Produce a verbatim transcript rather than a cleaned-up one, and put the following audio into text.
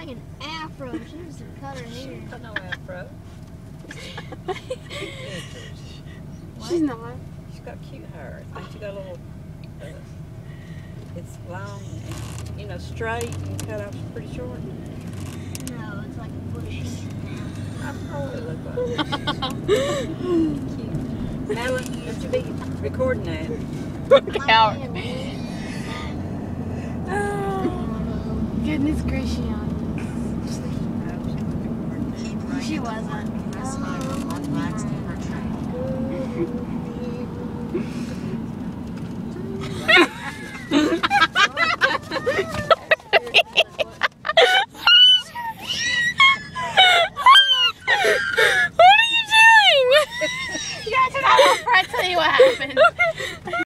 like an afro. She needs to cut her hair. She's got no afro. She's not. She's got cute hair. I think she got a little. Uh, it's long, and, you know, straight and cut off pretty short. No, it's like a bushy. I probably look like cute. Madeline, don't you be recording that. Coward. Oh, goodness gracious.